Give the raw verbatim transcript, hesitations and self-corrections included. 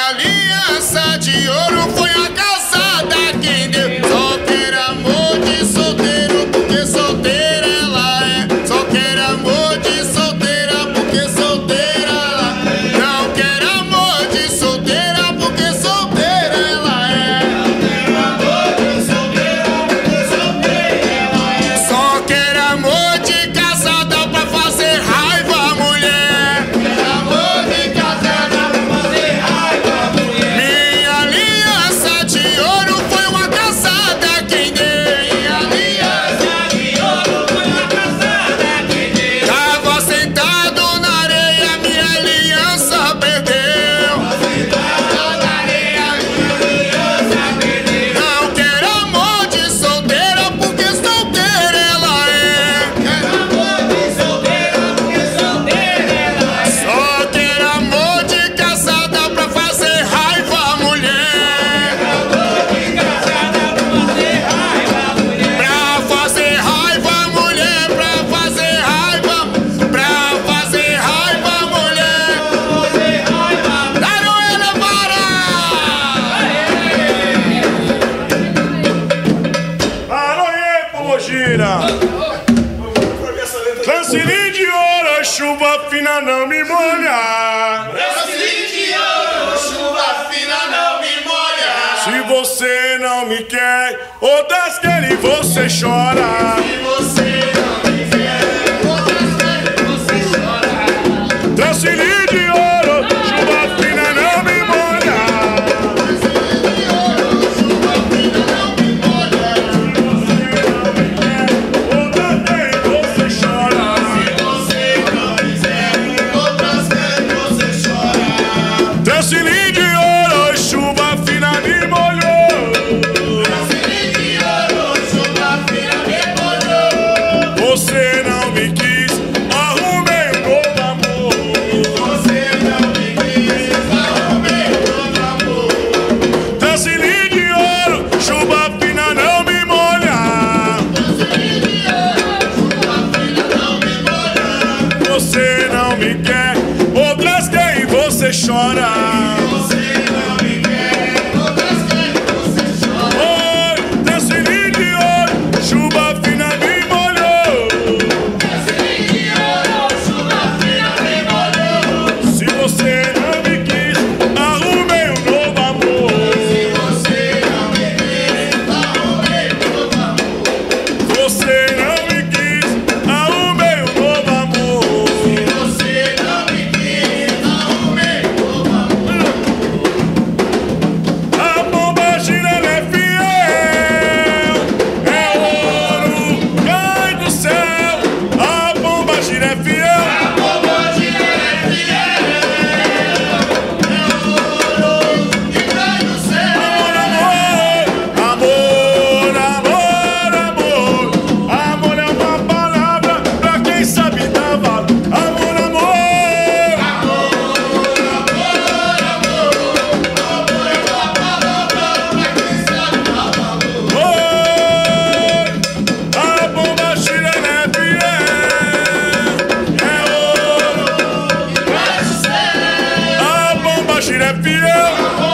aliança de ouro foi a casada quem deu. Só quer amor de solteiro porque solteira ela é. Só quer amor de solteira porque solteira ela é. Não quer amor de solteira porque solteira ela é. Não quer amor de solteira porque solteira ela é. Só quer amor de casada pra fazer raiva a mulher. Quer amor de casada pra fazer raiva a mulher. Minha aliança de ouro foi uma casada quem deu. Minha aliança de ouro foi uma casada quem deu. Tava sentado na areia, minha aliança perdeu. Tava sentado na areia, minha aliança perdeu. Não quer amor de solteira porque solteira ela é. Quer amor de solteira porque solteira ela é. Só quer amor de casada pra fazer raiva a mulher. Amor de casada pra fazer raiva a mulher. Pra fazer raiva a mulher, pra fazer raiva, pra fazer raiva a mulher. Fazer raiva. Daroela para! Aroie, Pombogira! Transilim de ouro, chuva fina não me molha. Transilim de ouro, chuva fina não me molha. Se você não me quer, outras querem, você chora. Se você não me quer, outras querem, você chora. Transilim de ouro, chuva fina não me molha. Transilim de ouro, chuva fina não me molha. Outras querem, você chora. Se você não quiser, outras querem, você chora. Transilim de ouro, chuva fina me molhou. Transilim de ouro, chuva fina me molhou. Você não me quis, arrumei um novo amor. Você não me quis, arrumei outro amor. Transilim de ouro, chuva fina não me molha. Transilim de ouro, chuva fina não me molha. Você não me quer, outras querem, você chora. Você não me quer, outras querem, você chora. Oi, transilim de ouro, chuva fina me molhou. Transilim de ouro, chuva fina me molhou. Se você não me quis, arrumei um novo amor. Se você não me quis, arrumei outro amor. Você não me quis, arrumei um novo amor. Se você não me quis, arrumei outro amor. A Pombogira ela é fiel, é ouro, cai do céu. A Pombogira é fiel, A Pombogira é fiel, é ouro que cai do céu. amor, amor, amor, amor. Amor é uma palavra pra quem sabe dar valor. Amor, amor, Amor é uma palavra pra quem sabe dar valor. oi. A Pombogira ela é fiel, é ouro. Que cai do céu. A Pombogira é fiel.